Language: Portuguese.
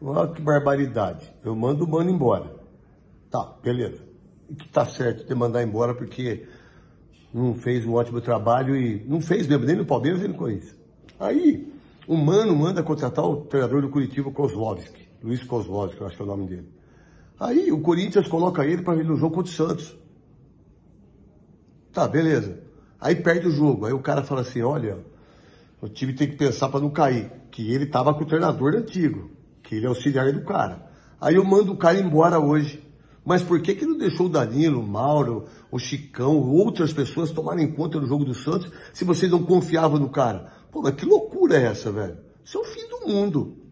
Olha que barbaridade. Eu mando o mano embora. Tá, beleza. E que tá certo de mandar embora porque não fez um ótimo trabalho e não fez mesmo, nem no Palmeiras nem no Corinthians. Aí, o mano manda contratar o treinador do Curitiba, Kozlowski. Luiz Kozlowski, eu acho que é o nome dele. Aí, o Corinthians coloca ele para ir no jogo contra o Santos. Tá, beleza. Aí perde o jogo. Aí o cara fala assim, olha, o time tem que pensar para não cair. Que ele tava com o treinador antigo. Que ele é auxiliar do cara. Aí eu mando o cara embora hoje. Mas por que que não deixou o Danilo, o Mauro, o Chicão, outras pessoas tomarem conta do jogo do Santos se vocês não confiavam no cara? Pô, mas que loucura é essa, velho? Isso é o fim do mundo.